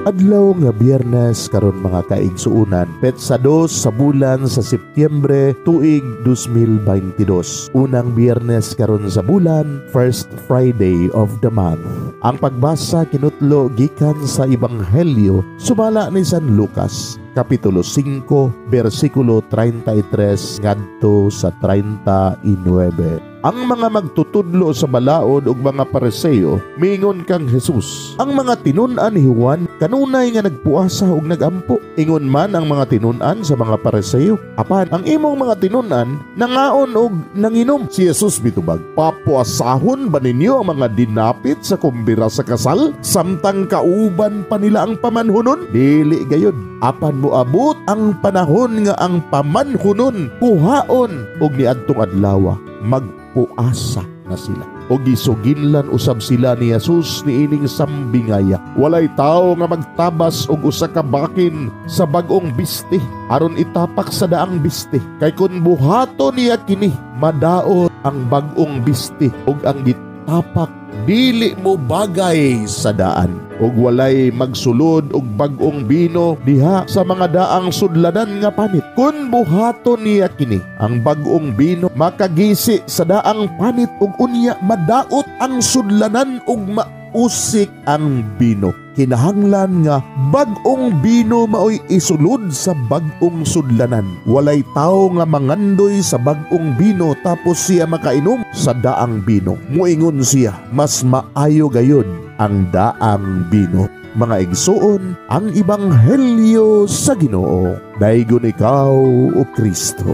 Adlaw nga Biyernes karon mga kaigsuunan, petsa 2 sa bulan sa Setyembre tuig 2022. Unang Biyernes karon sa bulan, first Friday of the month. Ang pagbasa kinutlo gikan sa Ebanghelyo sumala ni San Lucas, Kapitulo 5, versikulo 33 ngadto sa 39. Ang mga magtutudlo sa balaod ug mga Pariseo miingon kang Jesus. Ang mga tinun-an ni Juan kanunay nga nagpuasa ug nagampo. Ingon man ang mga tinun-an sa mga Pariseo, apan ang imong mga tinun-an nangaon ug nanginom. Si Jesus bitubag, papuasahon ba ninyo ang mga dinapit sa kumbira sa kasal samtang kauban pa nila ang pamanhunon? Dili gayud. Apan moabot ang panahon nga ang pamanhunon kuhaon ug niadtong adlaw magpuasa na sila. O gisuginlan usab sila ni Jesus ni ining sambingaya. Walay tao nga magtabas og usa ka bakin sa bag-ong biste aron itapak sa daang biste. Kay kun buhaton niya kini, madaot ang bag-ong biste ug ang gitapak dili mo bagay sa daan. Og walay magsulod og bag-ong bino diha sa mga daang sudlanan nga panit. Kun buhaton niya kini, ang bag-ong bino makagisi sa daang panit ug unya madaot ang sudlanan ug mausik ang bino. Kinahanglan nga bag-ong bino maoy isulod sa bag-ong sudlanan. Walay tao nga mangandoy sa bag-ong bino tapos siya makainom sa daang bino. Muingon siya, mas maayo gayud ang daang bino. Mga igsuon, ang Ebanghelyo sa Ginoo. Daygon ikaw, o Kristo.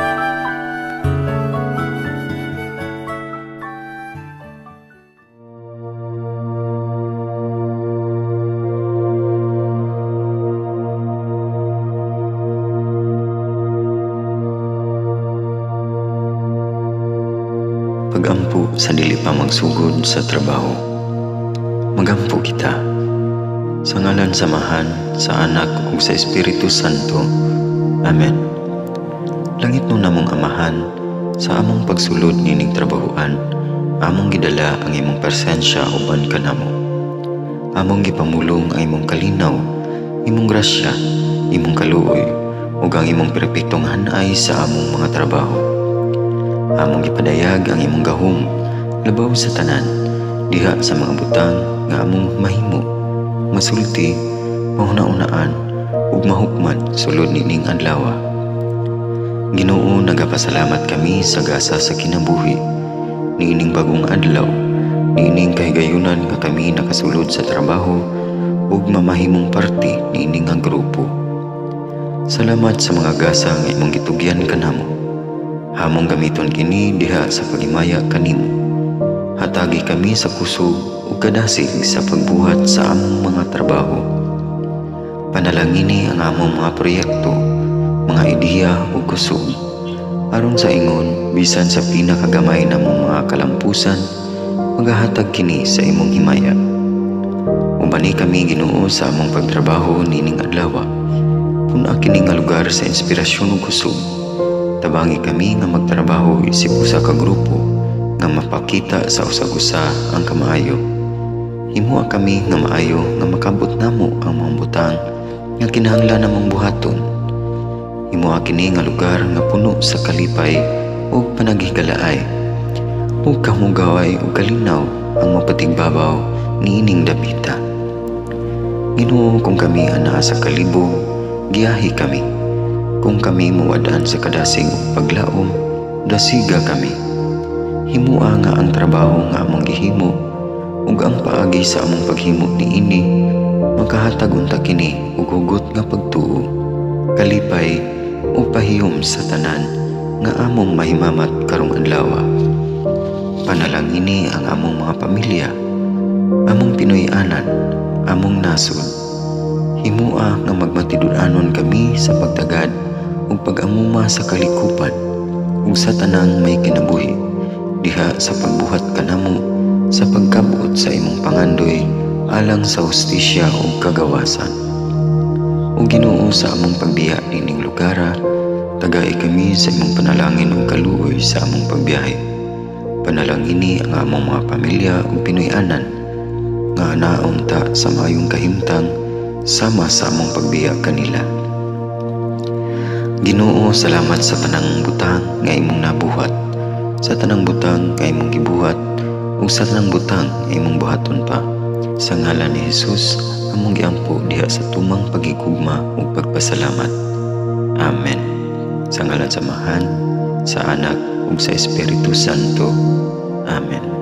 Pagampo sa dili pa magsugod sa trabaho. Magampo kita sa ngalan samahan sa Anak ug sa Espiritu Santo. Amen. Langit nun namong Amahan, sa among pagsulod nining trabahoan, among gidala ang imong presensya uban kanamo. Among gipamulong ang imong kalinaw, imong grasya, imong kaluoy, ug ang imong perpektong hanay sa among mga trabaho. Among gipadayag ang imong gahom labaw sa tanan diha sa mga butang nga among mahimo, masulti, mahuna-unaan ug mahukman sulod nining adlaw. Ginoo, nagapasalamat kami sa gasa sa kinabuhi niining bagong adlaw, niining kahigayunan nga kami nakasulod sa trabaho ug mamahimong parte niining nga grupo. Salamat sa mga gasa nga imong gitugyan kanamo. Hamong gamiton kini diha sa pagimaya kanimo. Hatagi kami sa kusog ug kadasig sa pagbuhat sa among mga trabaho. Panalangini ang among mga proyekto, mga ideya ug kusog. Aron sa ingon, bisan sa pinakagamay namong mga kalampusan, magahatag kini sa imong himaya. Ubani kami Ginoo sa among pagtrabaho nining adlaw. Puna kini nga lugar sa inspirasyon ug kusog. Tabangi kami nga magtrabaho isip usa ka grupo nga mapakita sa usag-usa ang kamaayo. Himua kami nga maayo nga makabot namo ang mga butang nga kinahanglan namong buhaton. Himua kini nga lugar nga puno sa kalipay ug panagihigalaay. Ug kamugaway ug kalinaw ang mapatigbabaw niining dapita. Ginoo, kung kami anaa sa kalibog, giyahi kami. Kung kami muwadaan sa kadasig ug paglaom, dasiga kami. Himua nga ang trabaho nga among gihimo ug ang paagi sa among paghimo niini makahatag unta kini ug hugot nga pagtuo, kalipay ug pahiyom sa tanan nga among mahimamat karong adlaw. Panalangini ang among mga pamilya, among Pinoy-anan, among nasod. Himua nga magmatidud-anon kami sa pagtagad ug pag-amuma sa kalikupan ug sa tanang may kinabuhi diha sa pagbuhat kanamo sa pagkabot sa imong pangandoy alang sa hustisya ug kagawasan. Ug Ginoo, sa among pagbiya nining lugar, tagay kami sa imong panalangin ug kaluoy sa among pagbiyahe. Panalangini ang among mga pamilya ug Pinoy-anan nga anaon ta sa maayong kahimtang sama sa among pagbiya kanila. Ginoo, salamat sa tanang butang nga imong nabuhat, sa tanang butang nga imong gibuhat, ug sa tanang butang nga imong buhaton pa. Sa ngalan ni Jesus, among giampo diha sa tumang pagigugma ug pagpasalamat. Amen. Sa ngalan sa Amahan, sa Anak ug sa Espiritu Santo. Amen.